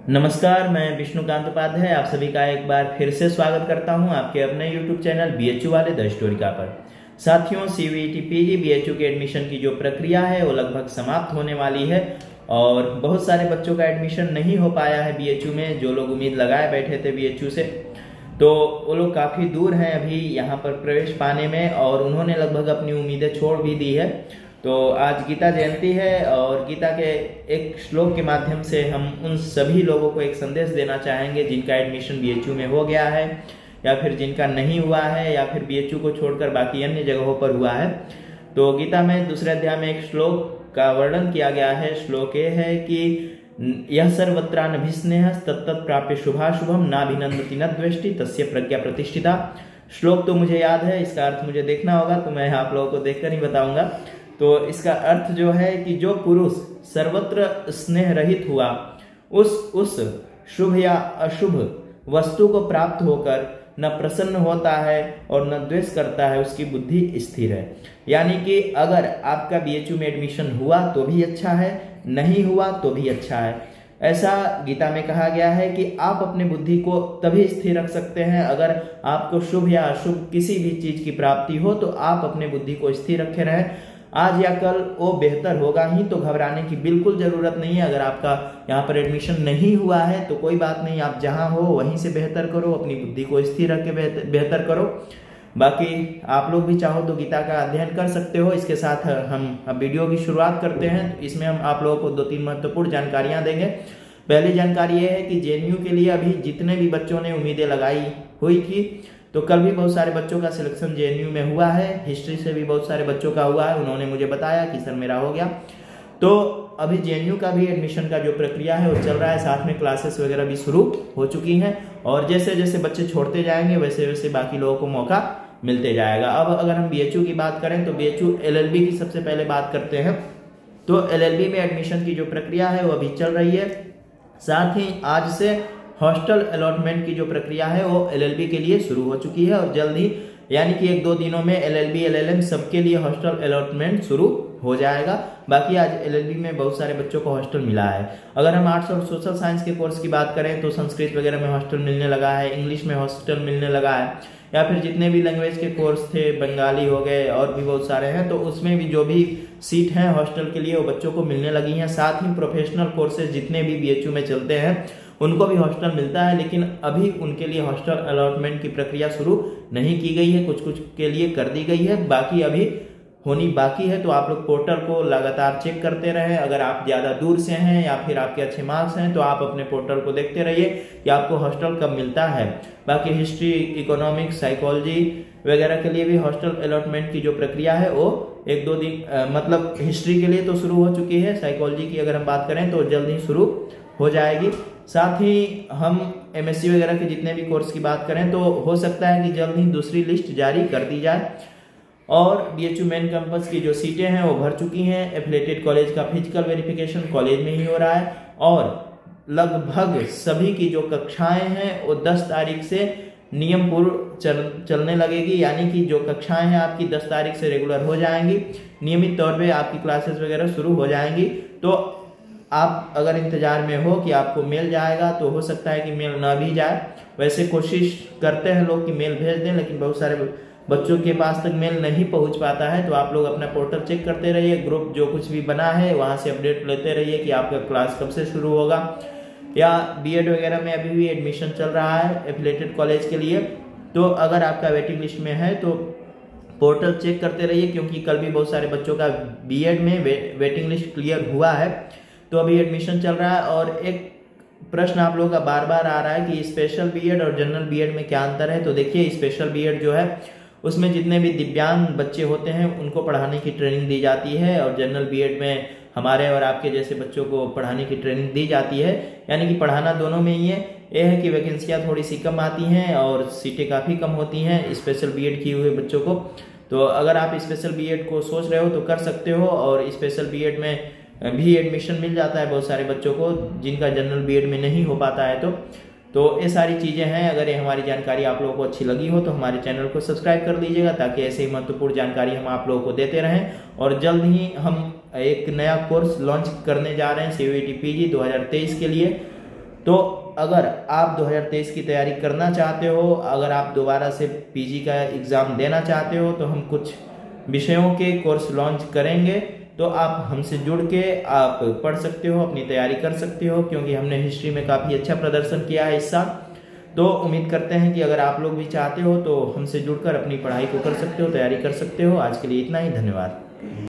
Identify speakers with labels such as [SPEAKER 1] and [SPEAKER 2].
[SPEAKER 1] नमस्कार, मैं विष्णुकांत उपाध्याय आप सभी का एक बार फिर से स्वागत करता हूं आपके अपने YouTube चैनल बीएचयू वाले द स्टोरिका पर। साथियों, सीवीटी पीजी बीएचयू के एडमिशन की जो प्रक्रिया है वो लगभग समाप्त होने वाली है और बहुत सारे बच्चों का एडमिशन नहीं हो पाया है बीएचयू में। जो लोग उम्मीद लगाए बैठे थे बीएचयू से, तो वो लोग काफ़ी दूर हैं अभी यहाँ पर प्रवेश पाने में और उन्होंने लगभग अपनी उम्मीदें छोड़ भी दी है। तो आज गीता जयंती है और गीता के एक श्लोक के माध्यम से हम उन सभी लोगों को एक संदेश देना चाहेंगे जिनका एडमिशन बीएचयू में हो गया है या फिर जिनका नहीं हुआ है या फिर बीएचयू को छोड़कर बाकी अन्य जगहों पर हुआ है। तो गीता में दूसरे अध्याय में एक श्लोक का वर्णन किया गया है। श्लोक ये है कि यह सर्वत्रानभिस्नेह तत्तत् प्राप्य शुभाशुभम नाभिनंदति न द्वेष्टि तस्य प्रज्ञा प्रतिष्ठिता। श्लोक तो मुझे याद है, इसका अर्थ मुझे देखना होगा, तो मैं आप लोगों को देखकर ही बताऊंगा। तो इसका अर्थ जो है कि जो पुरुष सर्वत्र स्नेह रहित हुआ उस शुभ या अशुभ वस्तु को प्राप्त होकर न प्रसन्न होता है और न द्वेष करता है, उसकी बुद्धि स्थिर है। यानी कि अगर आपका बीएचयू में एडमिशन हुआ तो भी अच्छा है, नहीं हुआ तो भी अच्छा है। ऐसा गीता में कहा गया है कि आप अपने बुद्धि को तभी स्थिर रख सकते हैं अगर आपको शुभ या अशुभ किसी भी चीज की प्राप्ति हो, तो आप अपने बुद्धि को स्थिर रखे रहें। आज या कल वो बेहतर होगा ही, तो घबराने की बिल्कुल जरूरत नहीं है। अगर आपका यहाँ पर एडमिशन नहीं हुआ है तो कोई बात नहीं, आप जहाँ हो वहीं से बेहतर करो, अपनी बुद्धि को स्थिर रख के बेहतर करो। बाकी आप लोग भी चाहो तो गीता का अध्ययन कर सकते हो। इसके साथ हम अब वीडियो की शुरुआत करते हैं। तो इसमें हम आप लोगों को 2-3 महत्वपूर्ण जानकारियां देंगे। पहली जानकारी ये है कि जेएनयू के लिए अभी जितने भी बच्चों ने उम्मीदें लगाई हुई थी, तो कल भी बहुत सारे बच्चों का सिलेक्शन जेएनयू में हुआ है। हिस्ट्री से भी बहुत सारे बच्चों का हुआ है, उन्होंने मुझे बताया कि सर मेरा हो गया। तो अभी जेएनयू का भी एडमिशन का जो प्रक्रिया है वो चल रहा है, साथ में क्लासेस वगैरह भी शुरू हो चुकी हैं और जैसे जैसे बच्चे छोड़ते जाएंगे वैसे वैसे बाकी लोगों को मौका मिलते जाएगा। अब अगर हम बीएचयू की बात करें तो बीएचयू एलएलबी की सबसे पहले बात करते हैं। तो एलएलबी में एडमिशन की जो प्रक्रिया है वो अभी चल रही है। साथ ही आज से हॉस्टल अलॉटमेंट की जो प्रक्रिया है वो एलएलबी के लिए शुरू हो चुकी है और जल्द ही यानी कि 1-2 दिनों में एलएलबी एलएलएम सबके लिए हॉस्टल अलॉटमेंट शुरू हो जाएगा। बाकी आज एलएलबी में बहुत सारे बच्चों को हॉस्टल मिला है। अगर हम आर्ट्स और सोशल साइंस के कोर्स की बात करें तो संस्कृत वगैरह में हॉस्टल मिलने लगा है, इंग्लिश में हॉस्टल मिलने लगा है, या फिर जितने भी लैंग्वेज के कोर्स थे, बंगाली हो गए और भी बहुत सारे हैं, तो उसमें भी जो भी सीट हैं हॉस्टल के लिए वो बच्चों को मिलने लगी हैं। साथ ही प्रोफेशनल कोर्सेज जितने भी बीएचयू में चलते हैं उनको भी हॉस्टल मिलता है, लेकिन अभी उनके लिए हॉस्टल अलॉटमेंट की प्रक्रिया शुरू नहीं की गई है। कुछ कुछ के लिए कर दी गई है, बाकी अभी होनी बाकी है। तो आप लोग पोर्टल को लगातार चेक करते रहें। अगर आप ज़्यादा दूर से हैं या फिर आपके अच्छे मार्क्स हैं तो आप अपने पोर्टल को देखते रहिए कि आपको हॉस्टल कब मिलता है। बाकी हिस्ट्री, इकोनॉमिक्स, साइकोलॉजी वगैरह के लिए भी हॉस्टल अलॉटमेंट की जो प्रक्रिया है वो 1-2 दिन मतलब हिस्ट्री के लिए तो शुरू हो चुकी है। साइकोलॉजी की अगर हम बात करें तो जल्द ही शुरू हो जाएगी। साथ ही हम एमएससी वगैरह के जितने भी कोर्स की बात करें तो हो सकता है कि जल्द ही दूसरी लिस्ट जारी कर दी जाए। और बीएचयू मेन कैंपस की जो सीटें हैं वो भर चुकी हैं। एफिलिएटेड कॉलेज का फिजिकल वेरिफिकेशन कॉलेज में ही हो रहा है और लगभग सभी की जो कक्षाएं हैं वो 10 तारीख से नियम पूर्व चलने लगेगी। यानी कि जो कक्षाएं हैं आपकी 10 तारीख से रेगुलर हो जाएंगी, नियमित तौर पे आपकी क्लासेस वगैरह शुरू हो जाएंगी। तो आप अगर इंतजार में हो कि आपको मेल जाएगा तो हो सकता है कि मेल ना भी जाए। वैसे कोशिश करते हैं लोग कि मेल भेज दें, लेकिन बहुत सारे बच्चों के पास तक मेल नहीं पहुंच पाता है। तो आप लोग अपना पोर्टल चेक करते रहिए, ग्रुप जो कुछ भी बना है वहां से अपडेट लेते रहिए कि आपका क्लास कब से शुरू होगा। या बीएड वगैरह में अभी भी एडमिशन चल रहा है एफिलिएटेड कॉलेज के लिए, तो अगर आपका वेटिंग लिस्ट में है तो पोर्टल चेक करते रहिए, क्योंकि कल भी बहुत सारे बच्चों का बीएड में वेटिंग लिस्ट क्लियर हुआ है। तो अभी एडमिशन चल रहा है। और एक प्रश्न आप लोगों का बार बार आ रहा है कि स्पेशल बीएड और जनरल बीएड में क्या अंतर है। तो देखिए, स्पेशल बीएड जो है उसमें जितने भी दिव्यांग बच्चे होते हैं उनको पढ़ाने की ट्रेनिंग दी जाती है और जनरल बीएड में हमारे और आपके जैसे बच्चों को पढ़ाने की ट्रेनिंग दी जाती है। यानी कि पढ़ाना दोनों में ही है। यह है कि वैकेंसियाँ थोड़ी सी कम आती हैं और सीटें काफ़ी कम होती हैं स्पेशल बीएड किए हुए बच्चों को। तो अगर आप स्पेशल बीएड को सोच रहे हो तो कर सकते हो और स्पेशल बीएड में भी एडमिशन मिल जाता है बहुत सारे बच्चों को जिनका जनरल बीएड में नहीं हो पाता है। तो ये सारी चीज़ें हैं। अगर ये हमारी जानकारी आप लोगों को अच्छी लगी हो तो हमारे चैनल को सब्सक्राइब कर लीजिएगा, ताकि ऐसे ही महत्वपूर्ण जानकारी हम आप लोगों को देते रहें। और जल्द ही हम एक नया कोर्स लॉन्च करने जा रहे हैं सीवीटी पीजी 2023 के लिए। तो अगर आप 2023 की तैयारी करना चाहते हो, अगर आप दोबारा से पीजी का एग्ज़ाम देना चाहते हो, तो हम कुछ विषयों के कोर्स लॉन्च करेंगे। तो आप हमसे जुड़ के आप पढ़ सकते हो, अपनी तैयारी कर सकते हो, क्योंकि हमने हिस्ट्री में काफ़ी अच्छा प्रदर्शन किया है इस साल। तो उम्मीद करते हैं कि अगर आप लोग भी चाहते हो तो हमसे जुड़कर अपनी पढ़ाई को कर सकते हो, तैयारी कर सकते हो। आज के लिए इतना ही, धन्यवाद।